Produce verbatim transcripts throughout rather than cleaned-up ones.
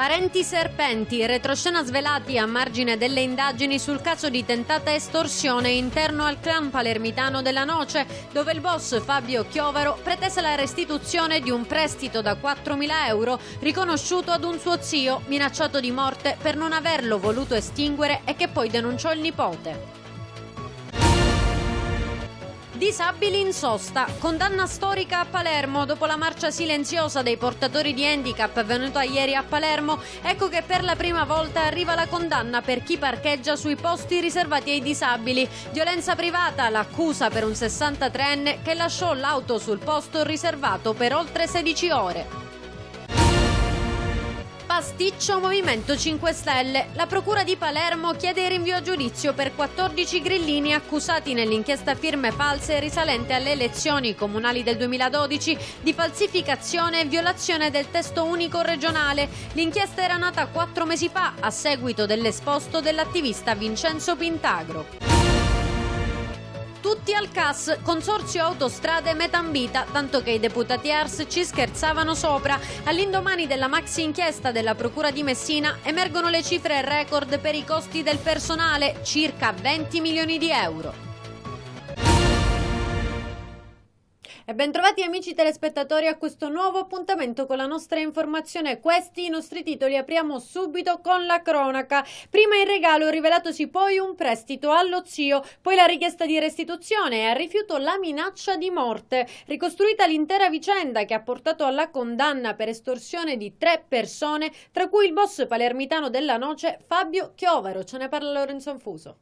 Parenti serpenti, retroscena svelati a margine delle indagini sul caso di tentata estorsione interno al clan palermitano della Noce, dove il boss Fabio Chiovaro pretese la restituzione di un prestito da quattromila euro riconosciuto ad un suo zio, minacciato di morte per non averlo voluto estinguere e che poi denunciò il nipote. Disabili in sosta, condanna storica a Palermo. Dopo la marcia silenziosa dei portatori di handicap avvenuta ieri a Palermo, ecco che per la prima volta arriva la condanna per chi parcheggia sui posti riservati ai disabili. Violenza privata, l'accusa per un sessantatreenne che lasciò l'auto sul posto riservato per oltre sedici ore. Pasticcio Movimento cinque Stelle. La Procura di Palermo chiede il rinvio a giudizio per quattordici grillini accusati nell'inchiesta firme false risalente alle elezioni comunali del duemiladodici di falsificazione e violazione del testo unico regionale. L'inchiesta era nata quattro mesi fa a seguito dell'esposto dell'attivista Vincenzo Pintagro. Tutti al C A S, Consorzio Autostrade Metambita, tanto che i deputati A R S ci scherzavano sopra. All'indomani della maxi inchiesta della Procura di Messina emergono le cifre record per i costi del personale, circa venti milioni di euro. E bentrovati amici telespettatori a questo nuovo appuntamento con la nostra informazione. Questi i nostri titoli, apriamo subito con la cronaca. Prima il regalo, rivelatosi poi un prestito allo zio, poi la richiesta di restituzione e al rifiuto la minaccia di morte. Ricostruita l'intera vicenda che ha portato alla condanna per estorsione di tre persone, tra cui il boss palermitano della Noce Fabio Chiovaro. Ce ne parla Lorenzo Anfuso.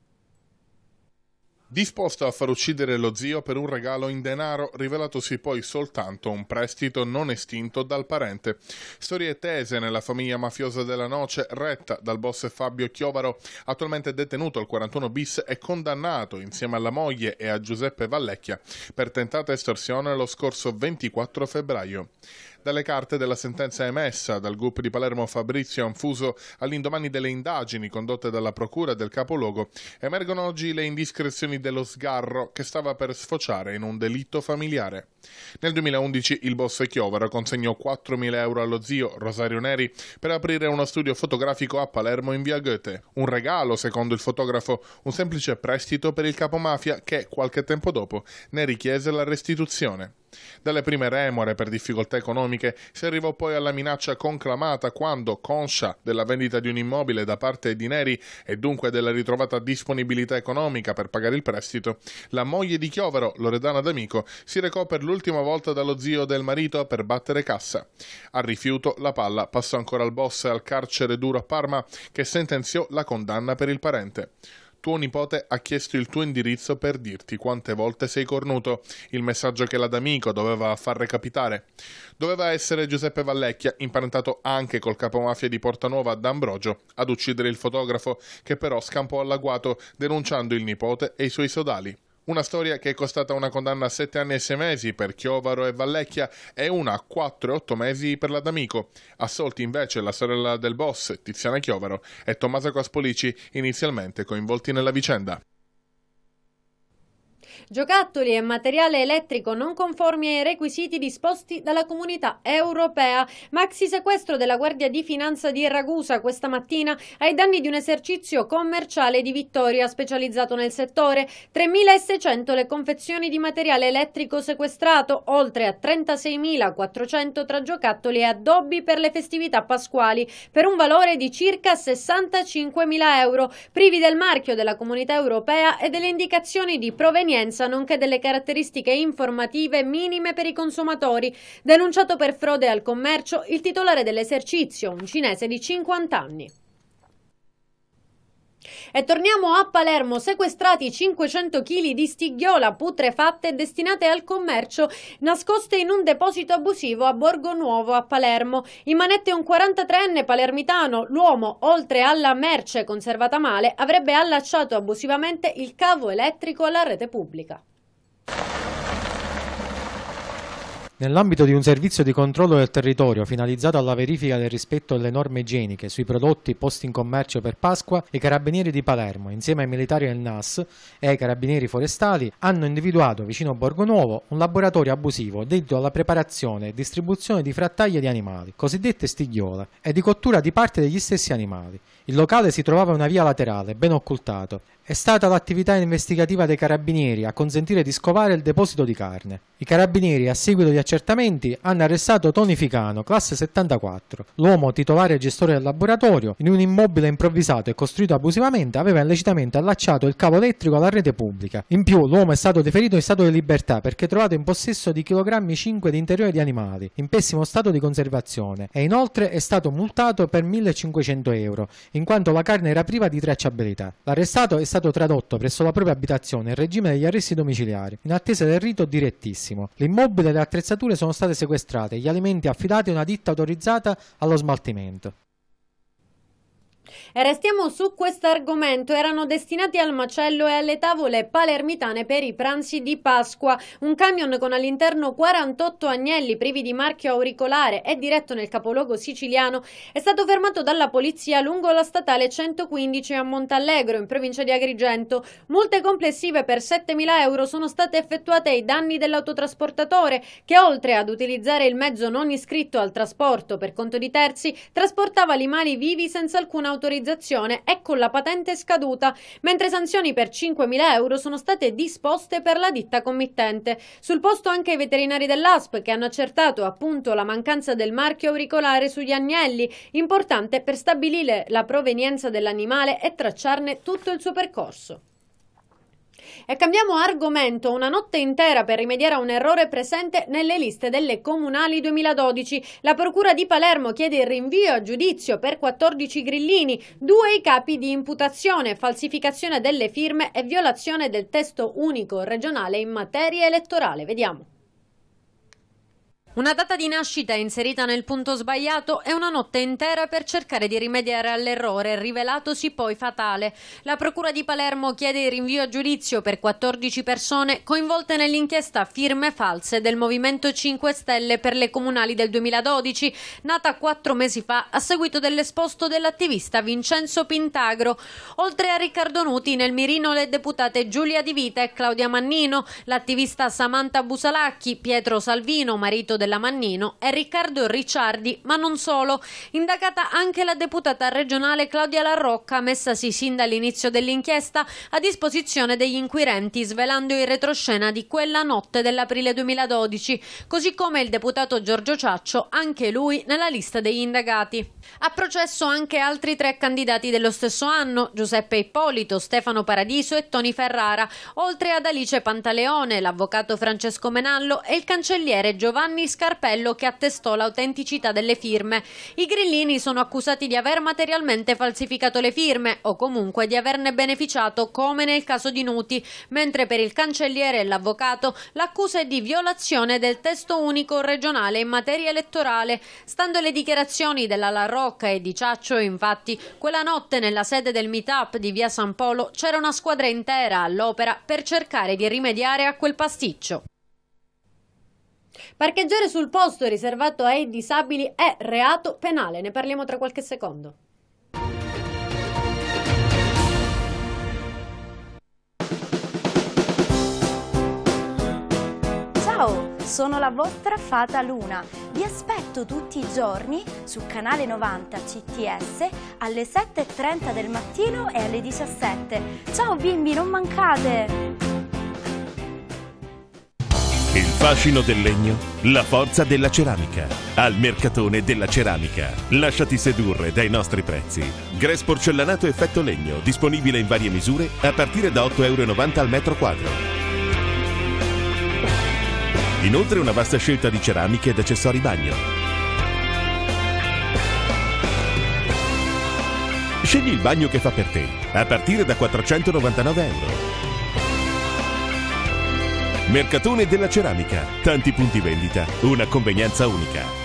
Disposto a far uccidere lo zio per un regalo in denaro, rivelatosi poi soltanto un prestito non estinto dal parente. Storie tese nella famiglia mafiosa della Noce, retta dal boss Fabio Chiovaro, attualmente detenuto al quarantuno bis e condannato insieme alla moglie e a Giuseppe Vallecchia per tentata estorsione lo scorso ventiquattro febbraio. Dalle carte della sentenza emessa dal G U P di Palermo Fabrizio Anfuso all'indomani delle indagini condotte dalla Procura del capoluogo, emergono oggi le indiscrezioni dello sgarro che stava per sfociare in un delitto familiare. Nel duemilaundici il boss Chiovaro consegnò quattromila euro allo zio Rosario Neri per aprire uno studio fotografico a Palermo in via Goethe. Un regalo, secondo il fotografo, un semplice prestito per il capomafia che, qualche tempo dopo, ne richiese la restituzione. Dalle prime remore per difficoltà economiche si arrivò poi alla minaccia conclamata quando, conscia della vendita di un immobile da parte di Neri e dunque della ritrovata disponibilità economica per pagare il prestito, la moglie di Chiovaro, Loredana D'Amico, si recò per l'ultima volta dallo zio del marito per battere cassa. Al rifiuto la palla passò ancora al boss e al carcere duro a Parma, che sentenziò la condanna per il parente. Tuo nipote ha chiesto il tuo indirizzo per dirti quante volte sei cornuto, il messaggio che la D'Amico doveva far recapitare. Doveva essere Giuseppe Vallecchia, imparentato anche col capomafia di Portanuova D'Ambrogio, ad uccidere il fotografo, che però scampò all'agguato denunciando il nipote e i suoi sodali. Una storia che è costata una condanna a sette anni e sei mesi per Chiovaro e Vallecchia e una a quattro e otto mesi per la D'Amico. Assolti invece la sorella del boss, Tiziana Chiovaro, e Tommaso Caspolici, inizialmente coinvolti nella vicenda. Giocattoli e materiale elettrico non conformi ai requisiti disposti dalla Comunità Europea. Maxi sequestro della Guardia di Finanza di Ragusa questa mattina ai danni di un esercizio commerciale di Vittoria specializzato nel settore. tremilaseicento le confezioni di materiale elettrico sequestrato, oltre a trentaseimilaquattrocento tra giocattoli e addobbi per le festività pasquali, per un valore di circa sessantacinquemila euro, privi del marchio della Comunità Europea e delle indicazioni di provenienza nonché delle caratteristiche informative minime per i consumatori. Denunciato per frode al commercio il titolare dell'esercizio, un cinese di cinquanta anni. E torniamo a Palermo, sequestrati cinquecento chili di stighiola putrefatte destinate al commercio, nascoste in un deposito abusivo a Borgo Nuovo a Palermo. In manette un quarantatreenne palermitano, l'uomo, oltre alla merce conservata male, avrebbe allacciato abusivamente il cavo elettrico alla rete pubblica. Nell'ambito di un servizio di controllo del territorio finalizzato alla verifica del rispetto delle norme igieniche sui prodotti posti in commercio per Pasqua, i Carabinieri di Palermo, insieme ai militari del N A S e ai Carabinieri forestali, hanno individuato vicino a Borgonuovo un laboratorio abusivo dedito alla preparazione e distribuzione di frattaglie di animali, cosiddette stigliole, e di cottura di parte degli stessi animali. Il locale si trovava in una via laterale, ben occultato. È stata l'attività investigativa dei Carabinieri a consentire di scovare il deposito di carne. I Carabinieri, a seguito di accertamenti, hanno arrestato Tony Ficano, classe settantaquattro. L'uomo, titolare e gestore del laboratorio, in un immobile improvvisato e costruito abusivamente, aveva illecitamente allacciato il cavo elettrico alla rete pubblica. In più, l'uomo è stato deferito in stato di libertà perché trovato in possesso di chilogrammi cinque di interiore di animali, in pessimo stato di conservazione, e inoltre è stato multato per millecinquecento euro, in quanto la carne era priva di tracciabilità. L'arrestato è stato tradotto presso la propria abitazione in regime degli arresti domiciliari, in attesa del rito direttissimo. L'immobile e le attrezzature sono state sequestrate e gli alimenti affidati a una ditta autorizzata allo smaltimento. E restiamo su questo argomento. Erano destinati al macello e alle tavole palermitane per i pranzi di Pasqua. Un camion con all'interno quarantotto agnelli privi di marchio auricolare e diretto nel capoluogo siciliano è stato fermato dalla polizia lungo la statale centoquindici a Montallegro, in provincia di Agrigento. Multe complessive per settemila euro sono state effettuate ai danni dell'autotrasportatore che, oltre ad utilizzare il mezzo non iscritto al trasporto per conto di terzi, trasportava animali vivi senza alcuna autorizzazione e con la patente scaduta, mentre sanzioni per cinquemila euro sono state disposte per la ditta committente. Sul posto anche i veterinari dell'A S P che hanno accertato appunto la mancanza del marchio auricolare sugli agnelli, importante per stabilire la provenienza dell'animale e tracciarne tutto il suo percorso. E cambiamo argomento. Una notte intera per rimediare a un errore presente nelle liste delle comunali duemiladodici. La procura di Palermo chiede il rinvio a giudizio per quattordici grillini, due i capi di imputazione, falsificazione delle firme e violazione del testo unico regionale in materia elettorale. Vediamo. Una data di nascita inserita nel punto sbagliato e una notte intera per cercare di rimediare all'errore, rivelatosi poi fatale. La Procura di Palermo chiede il rinvio a giudizio per quattordici persone coinvolte nell'inchiesta firme false del Movimento cinque Stelle per le comunali del duemiladodici, nata quattro mesi fa a seguito dell'esposto dell'attivista Vincenzo Pintagro. Oltre a Riccardo Nuti, nel mirino le deputate Giulia Di Vita e Claudia Mannino, l'attivista Samantha Busalacchi, Pietro Salvino, marito della Mannino, e Riccardo Ricciardi, ma non solo. Indagata anche la deputata regionale Claudia Larrocca, messasi sin dall'inizio dell'inchiesta a disposizione degli inquirenti, svelando il retroscena di quella notte dell'aprile duemiladodici, così come il deputato Giorgio Ciaccio, anche lui nella lista degli indagati. A processo anche altri tre candidati dello stesso anno, Giuseppe Ippolito, Stefano Paradiso e Toni Ferrara, oltre ad Alice Pantaleone, l'avvocato Francesco Menallo e il cancelliere Giovanni Scarpello, che attestò l'autenticità delle firme. I grillini sono accusati di aver materialmente falsificato le firme o comunque di averne beneficiato, come nel caso di Nuti, mentre per il cancelliere e l'avvocato l'accusa è di violazione del testo unico regionale in materia elettorale. Stando alle dichiarazioni della Larrocca e di Ciaccio, infatti, quella notte nella sede del meetup di via San Polo c'era una squadra intera all'opera per cercare di rimediare a quel pasticcio. Parcheggiare sul posto riservato ai disabili è reato penale, ne parliamo tra qualche secondo. Ciao, sono la vostra Fata Luna. Vi aspetto tutti i giorni su Canale novanta C T S alle sette e trenta del mattino e alle diciassette. Ciao bimbi, non mancate! Il fascino del legno, la forza della ceramica. Al Mercatone della Ceramica. Lasciati sedurre dai nostri prezzi. Grès porcellanato effetto legno, disponibile in varie misure a partire da otto e novanta euro al metro quadro. Inoltre una vasta scelta di ceramiche ed accessori bagno. Scegli il bagno che fa per te, a partire da quattrocentonovantanove euro. Mercatone della Ceramica, tanti punti vendita, una convenienza unica.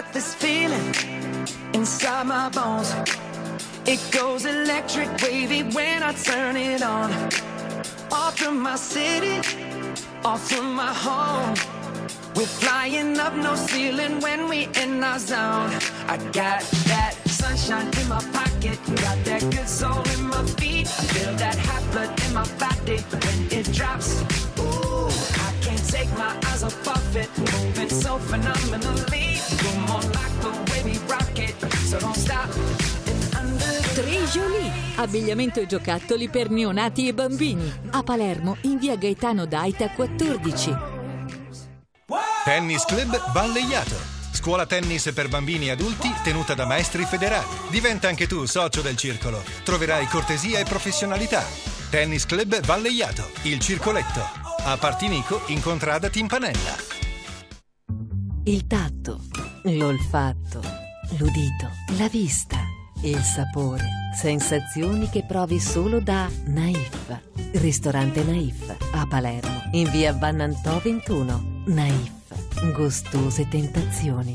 got this feeling inside my bones. It goes electric wavy when I turn it on. Off from my city, off from my home. We're flying up no ceiling when we in our zone. I got that sunshine in my pocket, got that good soul in my feet. I feel that hot blood in my body when it drops. Ooh, I can't take my eyes off of it, moving so phenomenally. You're more like the way we rock it, so don't stop. Trejolie, abbigliamento e giocattoli per neonati e bambini. A Palermo, in via Gaetano Daita quattordici. Tennis Club Valleiato. Scuola tennis per bambini e adulti tenuta da maestri federali. Diventa anche tu socio del circolo. Troverai cortesia e professionalità. Tennis Club Valleiato, il circoletto. A Partinico, in contrada Timpanella. Il tatto, l'olfatto, l'udito, la vista, il sapore. Sensazioni che provi solo da Naif. Ristorante Naif, a Palermo, in via Vannantò ventuno. Naif, gustose tentazioni.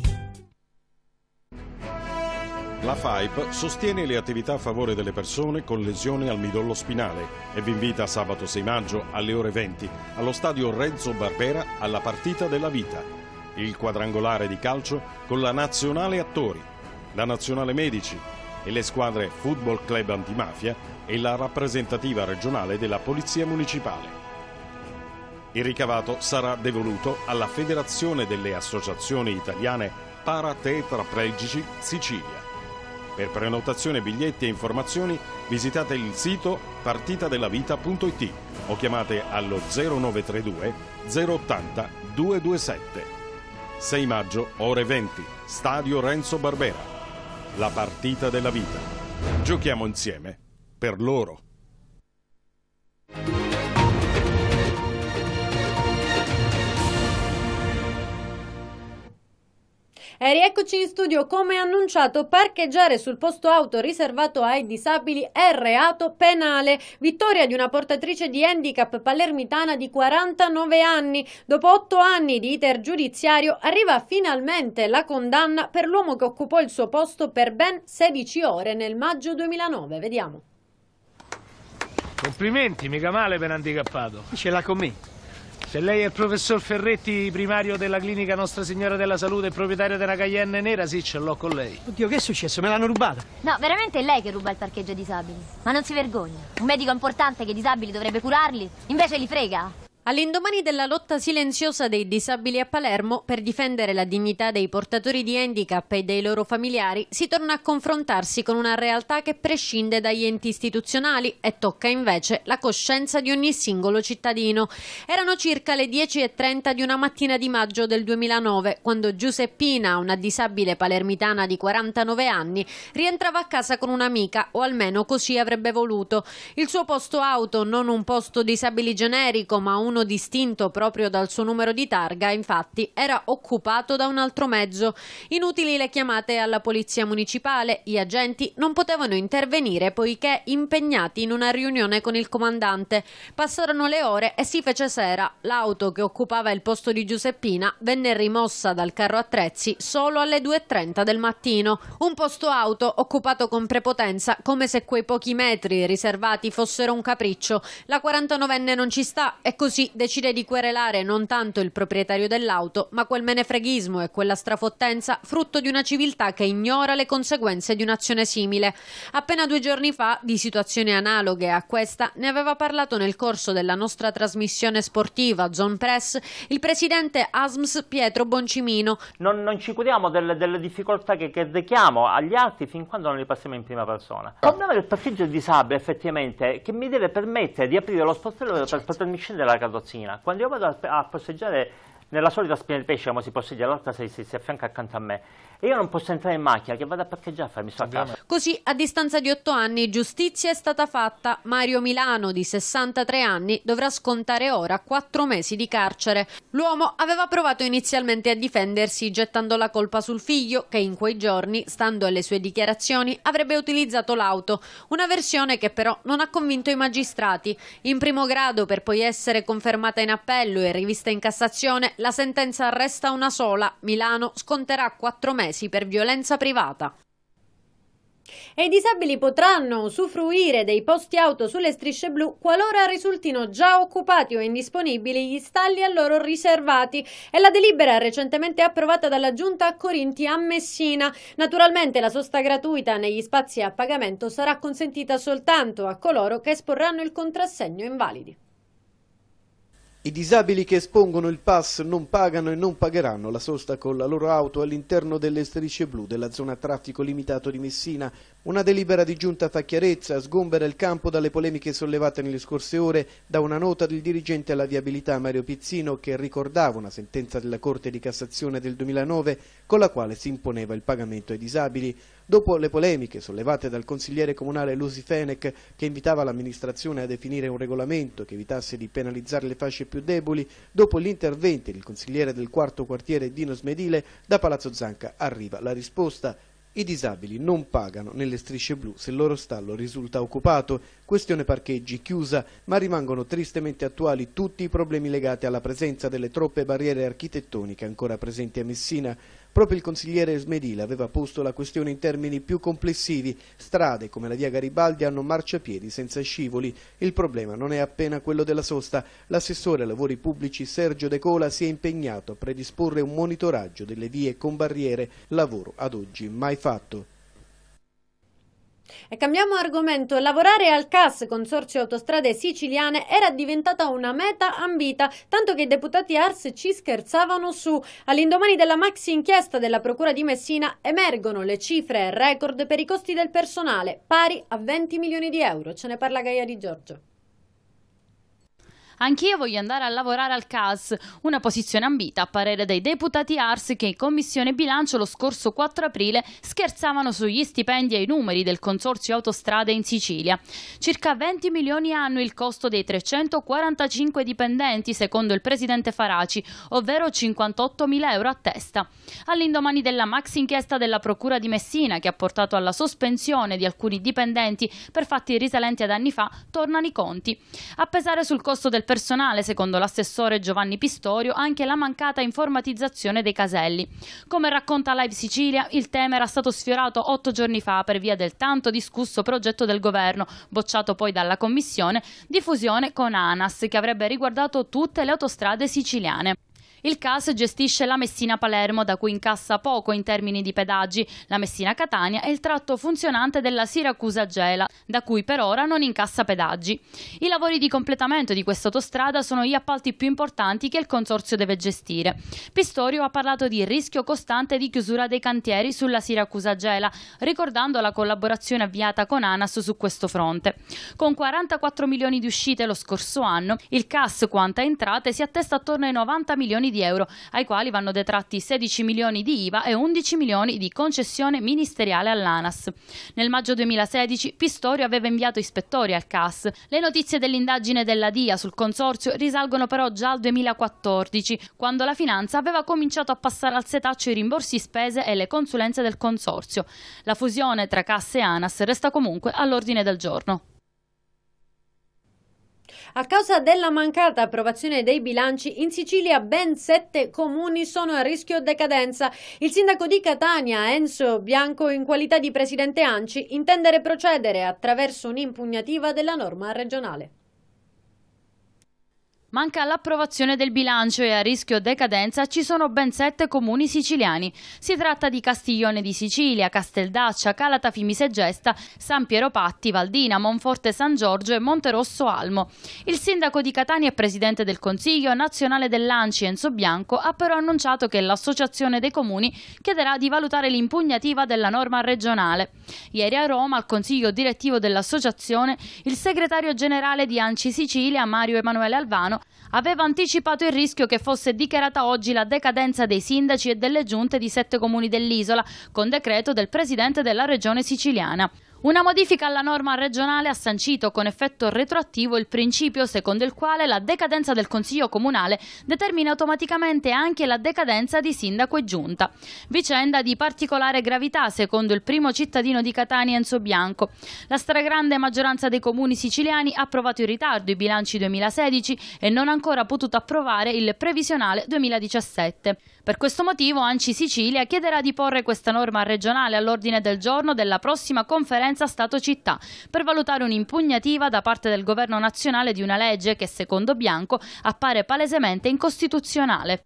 La F A I P sostiene le attività a favore delle persone con lesioni al midollo spinale e vi invita sabato sei maggio alle ore venti allo stadio Renzo Barbera alla partita della vita. Il quadrangolare di calcio con la Nazionale Attori, la Nazionale Medici e le squadre Football Club Antimafia e la rappresentativa regionale della Polizia Municipale. Il ricavato sarà devoluto alla Federazione delle Associazioni Italiane Paratetraplegici Sicilia. Per prenotazione, biglietti e informazioni visitate il sito partitadellavita punto it o chiamate allo zero nove tre due zero ottanta duecentoventisette. sei maggio, ore venti, Stadio Renzo Barbera. La partita della vita. Giochiamo insieme per loro. E rieccoci in studio. Come annunciato, parcheggiare sul posto auto riservato ai disabili è reato penale. Vittoria di una portatrice di handicap palermitana di quarantanove anni. Dopo otto anni di iter giudiziario arriva finalmente la condanna per l'uomo che occupò il suo posto per ben sedici ore nel maggio duemilanove. Vediamo. Complimenti, mica male per handicappato. Ce l'ha con me. Se lei è il professor Ferretti, primario della clinica Nostra Signora della Salute e proprietario della Cayenne nera, sì, ce l'ho con lei. Oddio, che è successo? Me l'hanno rubata? No, veramente è lei che ruba il parcheggio ai disabili. Ma non si vergogna. Un medico importante che i disabili dovrebbe curarli, invece li frega. All'indomani della lotta silenziosa dei disabili a Palermo per difendere la dignità dei portatori di handicap e dei loro familiari, si torna a confrontarsi con una realtà che prescinde dagli enti istituzionali e tocca invece la coscienza di ogni singolo cittadino. Erano circa le dieci e trenta di una mattina di maggio del duemilanove, quando Giuseppina, una disabile palermitana di quarantanove anni, rientrava a casa con un'amica, o almeno così avrebbe voluto. Il suo posto auto, non un posto disabili generico, ma un distinto proprio dal suo numero di targa, infatti era occupato da un altro mezzo. Inutili le chiamate alla polizia municipale, gli agenti non potevano intervenire poiché impegnati in una riunione con il comandante. Passarono le ore e si fece sera. L'auto che occupava il posto di Giuseppina venne rimossa dal carro attrezzi solo alle due e trenta del mattino. Un posto auto occupato con prepotenza, come se quei pochi metri riservati fossero un capriccio. La quarantanovenne non ci sta e così decide di querelare non tanto il proprietario dell'auto, ma quel menefreghismo e quella strafottenza frutto di una civiltà che ignora le conseguenze di un'azione simile. Appena due giorni fa, di situazioni analoghe a questa, ne aveva parlato nel corso della nostra trasmissione sportiva Zone Press il presidente A S M S Pietro Boncimino. Non, non ci curiamo delle, delle difficoltà che, che rechiamo agli altri fin quando non li passiamo in prima persona. Il problema del parcheggio disabile effettivamente che mi deve permettere di aprire lo sportello per potermi scendere la carrozzina. Quando io vado a, a passeggiare nella solita spina di pesce, come si posteggia, l'altra si, si, si affianca accanto a me e io non posso entrare in macchina, che vado a parcheggiare a farmi sto a casa. Così, a distanza di otto anni, giustizia è stata fatta. Mario Milano, di sessantatré anni, dovrà scontare ora quattro mesi di carcere. L'uomo aveva provato inizialmente a difendersi gettando la colpa sul figlio, che in quei giorni, stando alle sue dichiarazioni, avrebbe utilizzato l'auto. Una versione che però non ha convinto i magistrati. In primo grado, per poi essere confermata in appello e rivista in Cassazione, la sentenza resta una sola. Milano sconterà quattro mesi mesi per violenza privata. E i disabili potranno usufruire dei posti auto sulle strisce blu qualora risultino già occupati o indisponibili gli stalli a loro riservati. È la delibera recentemente approvata dalla Giunta a Corinti a Messina. Naturalmente la sosta gratuita negli spazi a pagamento sarà consentita soltanto a coloro che esporranno il contrassegno invalidi. I disabili che espongono il pass non pagano e non pagheranno la sosta con la loro auto all'interno delle strisce blu della zona a traffico limitato di Messina. Una delibera di giunta fa chiarezza, sgombera il campo dalle polemiche sollevate nelle scorse ore da una nota del dirigente alla viabilità Mario Pizzino che ricordava una sentenza della Corte di Cassazione del duemilanove con la quale si imponeva il pagamento ai disabili. Dopo le polemiche sollevate dal consigliere comunale Lusi Fenech che invitava l'amministrazione a definire un regolamento che evitasse di penalizzare le fasce più deboli, dopo gli interventi del consigliere del quarto quartiere Dino Smedile, da Palazzo Zanca arriva la risposta. I disabili non pagano nelle strisce blu se il loro stallo risulta occupato, questione parcheggi chiusa, ma rimangono tristemente attuali tutti i problemi legati alla presenza delle troppe barriere architettoniche ancora presenti a Messina. Proprio il consigliere Smedile aveva posto la questione in termini più complessivi. Strade come la via Garibaldi hanno marciapiedi senza scivoli. Il problema non è appena quello della sosta. L'assessore ai lavori pubblici Sergio De Cola si è impegnato a predisporre un monitoraggio delle vie con barriere, lavoro ad oggi mai fatto. E cambiamo argomento. Lavorare al C A S, Consorzio Autostrade Siciliane, era diventata una meta ambita, tanto che i deputati A R S ci scherzavano su. All'indomani della maxi inchiesta della Procura di Messina emergono le cifre record per i costi del personale, pari a venti milioni di euro. Ce ne parla Gaia Di Giorgio. Anch'io voglio andare a lavorare al C A S, una posizione ambita a parere dei deputati A R S che in Commissione Bilancio lo scorso quattro aprile scherzavano sugli stipendi e i numeri del Consorzio Autostrade in Sicilia. Circa venti milioni annui il costo dei trecentoquarantacinque dipendenti, secondo il presidente Faraci, ovvero cinquantottomila euro a testa. All'indomani della maxi inchiesta della Procura di Messina, che ha portato alla sospensione di alcuni dipendenti per fatti risalenti ad anni fa, tornano i conti. A pesare sul costo del personale, secondo l'assessore Giovanni Pistorio, anche la mancata informatizzazione dei caselli. Come racconta Live Sicilia, il tema era stato sfiorato otto giorni fa per via del tanto discusso progetto del governo, bocciato poi dalla commissione, di fusione con ANAS, che avrebbe riguardato tutte le autostrade siciliane. Il C A S gestisce la Messina-Palermo, da cui incassa poco in termini di pedaggi, la Messina-Catania e il tratto funzionante della Siracusa-Gela, da cui per ora non incassa pedaggi. I lavori di completamento di questa autostrada sono gli appalti più importanti che il consorzio deve gestire. Pistorio ha parlato di rischio costante di chiusura dei cantieri sulla Siracusa-Gela, ricordando la collaborazione avviata con ANAS su questo fronte. Con quarantaquattro milioni di uscite lo scorso anno, il C A S quanto a entrate si attesta attorno ai novanta milioni di euro, ai quali vanno detratti sedici milioni di I V A e undici milioni di concessione ministeriale all'ANAS. Nel maggio duemilasedici Pistorio aveva inviato ispettori al C A S. Le notizie dell'indagine della D I A sul consorzio risalgono però già al duemilaquattordici, quando la finanza aveva cominciato a passare al setaccio i rimborsi spese e le consulenze del consorzio. La fusione tra C A S e ANAS resta comunque all'ordine del giorno. A causa della mancata approvazione dei bilanci, in Sicilia ben sette comuni sono a rischio decadenza. Il sindaco di Catania, Enzo Bianco, in qualità di presidente ANCI, intende procedere attraverso un'impugnativa della norma regionale. Manca l'approvazione del bilancio e a rischio decadenza ci sono ben sette comuni siciliani. Si tratta di Castiglione di Sicilia, Casteldaccia, Calatafimi Segesta, San Piero Patti, Valdina, Monforte San Giorgio e Monterosso Almo. Il sindaco di Catania e presidente del Consiglio nazionale dell'ANCI, Enzo Bianco, ha però annunciato che l'associazione dei comuni chiederà di valutare l'impugnativa della norma regionale. Ieri a Roma, al consiglio direttivo dell'associazione, il segretario generale di ANCI Sicilia, Mario Emanuele Alvano, aveva anticipato il rischio che fosse dichiarata oggi la decadenza dei sindaci e delle giunte di sette comuni dell'isola, con decreto del presidente della regione siciliana. Una modifica alla norma regionale ha sancito con effetto retroattivo il principio secondo il quale la decadenza del Consiglio Comunale determina automaticamente anche la decadenza di sindaco e giunta. Vicenda di particolare gravità secondo il primo cittadino di Catania Enzo Bianco. La stragrande maggioranza dei comuni siciliani ha approvato in ritardo i bilanci duemilasedici e non ha ancora potuto approvare il previsionale duemiladiciassette. Per questo motivo ANCI Sicilia chiederà di porre questa norma regionale all'ordine del giorno della prossima conferenza Stato-Città per valutare un'impugnativa da parte del governo nazionale di una legge che secondo Bianco appare palesemente incostituzionale.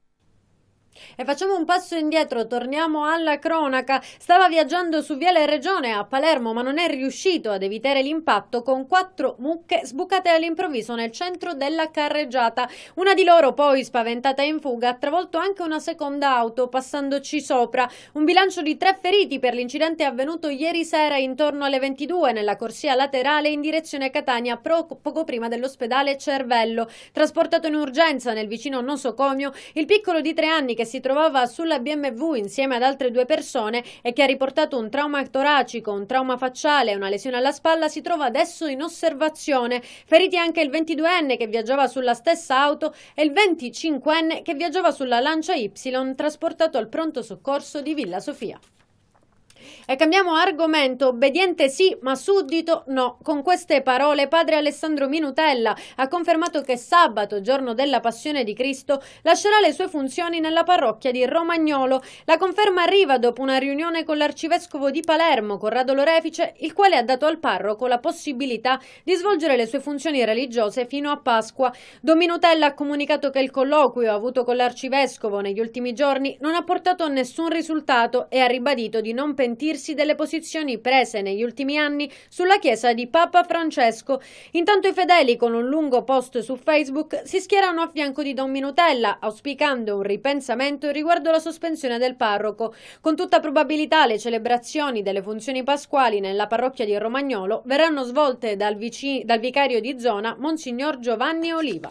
E facciamo un passo indietro, torniamo alla cronaca. Stava viaggiando su Viale Regione a Palermo ma non è riuscito ad evitare l'impatto con quattro mucche sbucate all'improvviso nel centro della carreggiata. Una di loro poi, spaventata in fuga, ha travolto anche una seconda auto passandoci sopra. Un bilancio di tre feriti per l'incidente avvenuto ieri sera intorno alle ventidue nella corsia laterale in direzione Catania pro, poco prima dell'ospedale Cervello. Trasportato in urgenza nel vicino nosocomio, il piccolo di tre anni che si trovava sulla B M W insieme ad altre due persone e che ha riportato un trauma toracico, un trauma facciale e una lesione alla spalla si trova adesso in osservazione. Feriti anche il ventiduenne che viaggiava sulla stessa auto e il venticinquenne che viaggiava sulla Lancia Y, trasportato al pronto soccorso di Villa Sofia. E cambiamo argomento, obbediente sì, ma suddito no. Con queste parole padre Alessandro Minutella ha confermato che sabato, giorno della Passione di Cristo, lascerà le sue funzioni nella parrocchia di Romagnolo. La conferma arriva dopo una riunione con l'arcivescovo di Palermo, Corrado Lorefice, il quale ha dato al parroco la possibilità di svolgere le sue funzioni religiose fino a Pasqua. Don Minutella ha comunicato che il colloquio avuto con l'arcivescovo negli ultimi giorni non ha portato a nessun risultato e ha ribadito di non pentirsi delle posizioni prese negli ultimi anni sulla chiesa di Papa Francesco. Intanto i fedeli, con un lungo post su Facebook, si schierano a fianco di Don Minutella, auspicando un ripensamento riguardo la sospensione del parroco. Con tutta probabilità le celebrazioni delle funzioni pasquali nella parrocchia di Romagnolo verranno svolte dal, vici- dal vicario di zona, Monsignor Giovanni Oliva.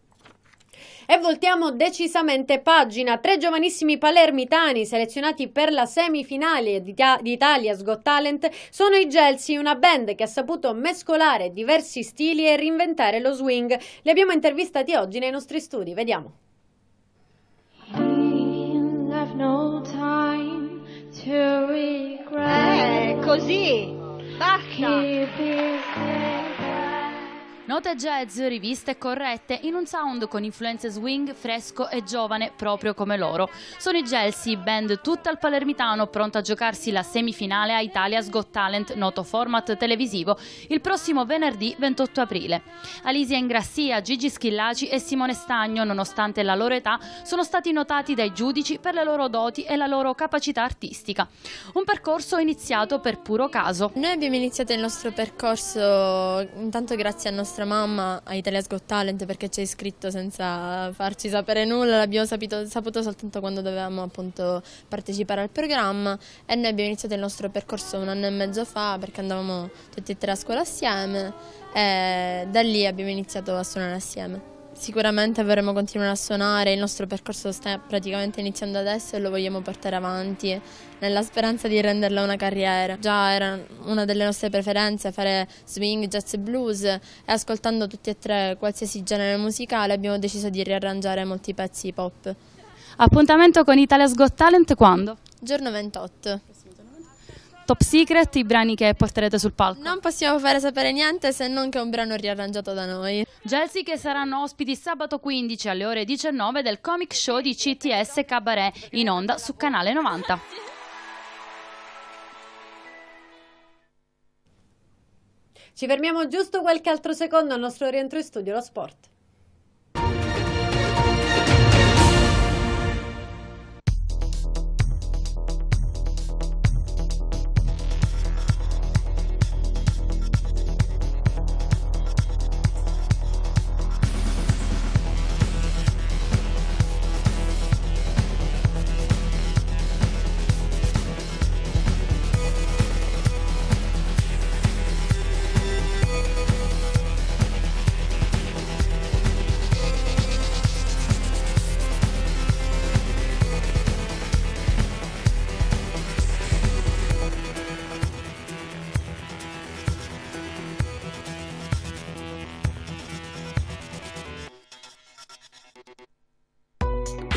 E voltiamo decisamente pagina. Tre giovanissimi palermitani selezionati per la semifinale di Italia's Got Talent sono i Gelsi, una band che ha saputo mescolare diversi stili e reinventare lo swing. Li abbiamo intervistati oggi nei nostri studi, vediamo. Eh, così, basta! Note jazz, riviste corrette, in un sound con influenze swing, fresco e giovane, proprio come loro. Sono i Gelsi, band tutta al palermitano, pronta a giocarsi la semifinale a Italia's Got Talent, noto format televisivo, il prossimo venerdì ventotto aprile. Alisia Ingrassia, Gigi Schillaci e Simone Stagno, nonostante la loro età, sono stati notati dai giudici per le loro doti e la loro capacità artistica. Un percorso iniziato per puro caso. Noi abbiamo iniziato il nostro percorso intanto grazie a nostra mamma a Italia's Got Talent, perché ci ha iscritto senza farci sapere nulla, l'abbiamo saputo, saputo soltanto quando dovevamo appunto partecipare al programma, e noi abbiamo iniziato il nostro percorso un anno e mezzo fa perché andavamo tutti e tre a scuola assieme e da lì abbiamo iniziato a suonare assieme. Sicuramente vorremmo continuare a suonare, il nostro percorso sta praticamente iniziando adesso e lo vogliamo portare avanti nella speranza di renderla una carriera. Già era una delle nostre preferenze fare swing, jazz e blues, e ascoltando tutti e tre qualsiasi genere musicale abbiamo deciso di riarrangiare molti pezzi pop. Appuntamento con Italia's Got Talent quando? Giorno ventotto. Top secret, i brani che porterete sul palco? Non possiamo fare sapere niente se non che è un brano riarrangiato da noi. Gelsi che saranno ospiti sabato quindici alle ore diciannove del comic show di C T S Cabaret in onda su Canale novanta. Ci fermiamo giusto qualche altro secondo al nostro rientro in studio, lo sport.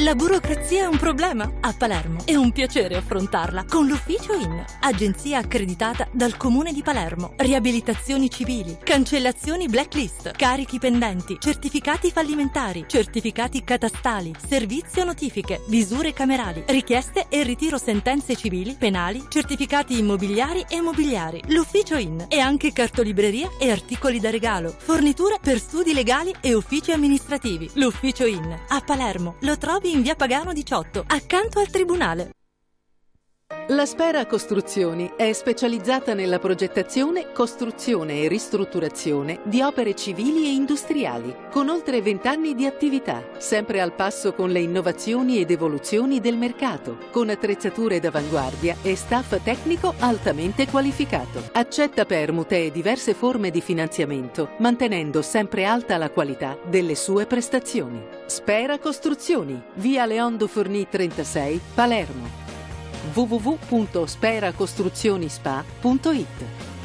La burocrazia è un problema? A Palermo è un piacere affrontarla con l'Ufficio I N, agenzia accreditata dal Comune di Palermo. Riabilitazioni civili, cancellazioni blacklist, carichi pendenti, certificati fallimentari, certificati catastali, servizio notifiche, visure camerali, richieste e ritiro sentenze civili, penali, certificati immobiliari e mobiliari. L'Ufficio I N è anche cartolibreria e articoli da regalo, forniture per studi legali e uffici amministrativi. L'Ufficio I N a Palermo lo trovi in via Pagano diciotto, accanto al Tribunale. La Spera Costruzioni è specializzata nella progettazione, costruzione e ristrutturazione di opere civili e industriali, con oltre vent'anni di attività, sempre al passo con le innovazioni ed evoluzioni del mercato, con attrezzature d'avanguardia e staff tecnico altamente qualificato. Accetta permute e diverse forme di finanziamento, mantenendo sempre alta la qualità delle sue prestazioni. Spera Costruzioni, via Leondo Fornì trentasei, Palermo. w w w punto spera costruzioni spa punto it.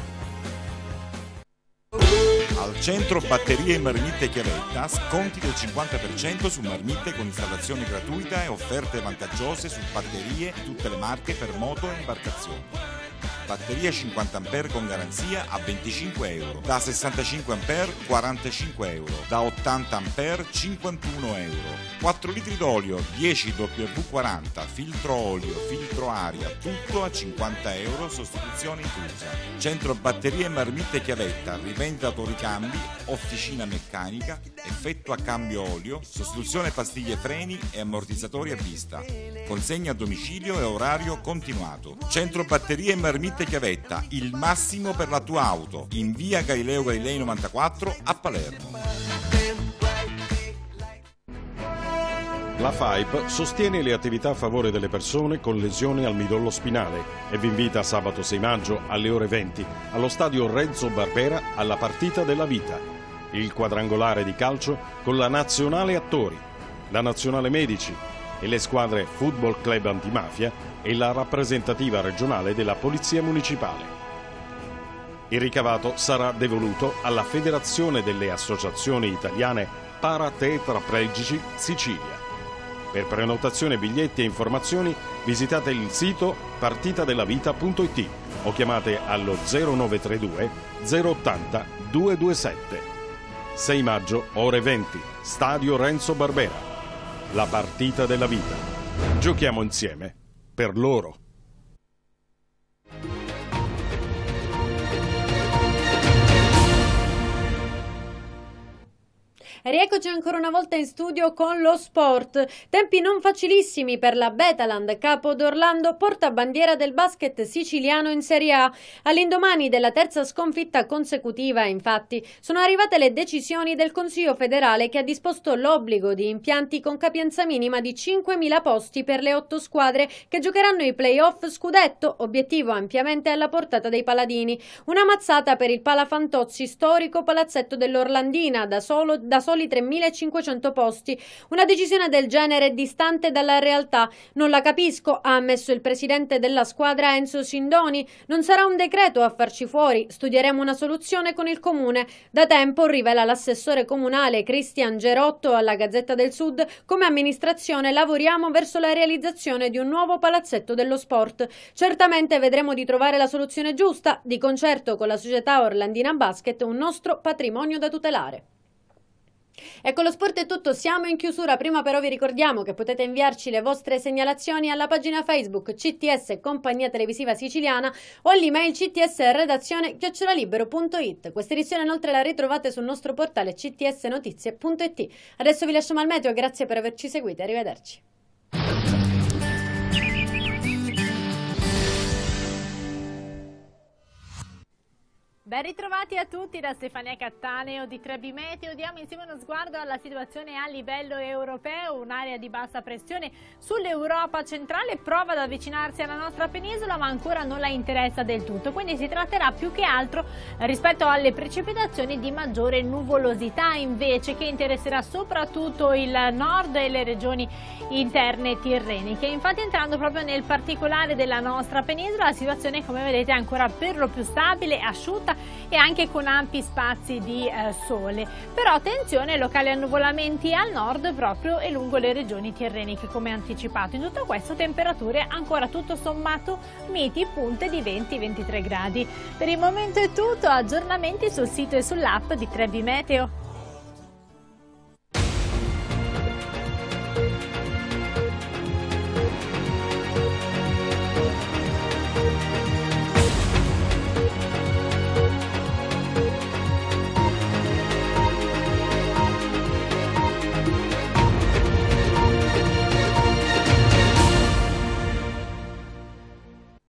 Al centro Batterie e Marmitte Chiavetta sconti del cinquanta per cento su marmitte con installazione gratuita e offerte vantaggiose su batterie di tutte le marche per moto e imbarcazioni. Batteria cinquanta ampere con garanzia a venticinque euro, da sessantacinque ampere quarantacinque euro, da ottanta ampere cinquantuno euro. quattro litri d'olio dieci W V quaranta, filtro olio, filtro aria, tutto a cinquanta euro, sostituzione inclusa. Centro Batterie e Marmitte Chiavetta, rivendita autoricambi, officina meccanica, effetto a cambio olio, sostituzione pastiglie freni e ammortizzatori a vista. Consegna a domicilio e orario continuato. Centro Batterie e Marmitte Chiavetta, il massimo per la tua auto, in via Galileo Galilei novantaquattro a Palermo. La F A I P sostiene le attività a favore delle persone con lesioni al midollo spinale e vi invita sabato sei maggio alle ore venti allo stadio Renzo Barbera alla partita della vita, il quadrangolare di calcio con la nazionale attori, la nazionale medici e le squadre Football Club Antimafia e la rappresentativa regionale della Polizia Municipale. Il ricavato sarà devoluto alla Federazione delle Associazioni Italiane Paratetraplegici Sicilia. Per prenotazione, biglietti e informazioni visitate il sito partitadellavita punto it o chiamate allo zero nove tre due zero ottanta duecentoventisette. sei maggio, ore venti, stadio Renzo Barbera. La partita della vita. Giochiamo insieme per loro. E rieccoci ancora una volta in studio con lo sport. Tempi non facilissimi per la Betaland Capo d'Orlando, portabandiera del basket siciliano in Serie A. All'indomani della terza sconfitta consecutiva, infatti, sono arrivate le decisioni del Consiglio federale che ha disposto l'obbligo di impianti con capienza minima di cinquemila posti per le otto squadre che giocheranno i play-off scudetto, obiettivo ampiamente alla portata dei paladini. Una mazzata per il Palafantozzi, storico palazzetto dell'Orlandina, da solo da soli tremilacinquecento posti. Una decisione del genere è distante dalla realtà. Non la capisco, ha ammesso il presidente della squadra Enzo Sindoni. Non sarà un decreto a farci fuori, studieremo una soluzione con il comune. Da tempo, rivela l'assessore comunale Cristian Gerotto alla Gazzetta del Sud, come amministrazione lavoriamo verso la realizzazione di un nuovo palazzetto dello sport. Certamente vedremo di trovare la soluzione giusta, di concerto con la società Orlandina Basket, un nostro patrimonio da tutelare. E con lo sport è tutto, siamo in chiusura. Prima però vi ricordiamo che potete inviarci le vostre segnalazioni alla pagina Facebook C T S Compagnia Televisiva Siciliana o all'email ctsredazione chiocciola libero punto it. Questa edizione inoltre la ritrovate sul nostro portale c t s notizie punto it. Adesso vi lasciamo al meteo, grazie per averci seguiti, arrivederci. Ben ritrovati a tutti da Stefania Cattaneo di Trebi Meteo. Diamo insieme uno sguardo alla situazione a livello europeo. Un'area di bassa pressione sull'Europa centrale prova ad avvicinarsi alla nostra penisola, ma ancora non la interessa del tutto. Quindi si tratterà più che altro rispetto alle precipitazioni di maggiore nuvolosità invece, che interesserà soprattutto il nord e le regioni interne tirreniche. Infatti, entrando proprio nel particolare della nostra penisola, la situazione, come vedete, è ancora per lo più stabile, asciutta e anche con ampi spazi di eh, sole. Però attenzione, locali annuvolamenti al nord proprio e lungo le regioni tirreniche come anticipato. In tutto questo temperature ancora tutto sommato miti, punte di venti ventitré gradi. Per il momento è tutto, aggiornamenti sul sito e sull'app di Trebi Meteo.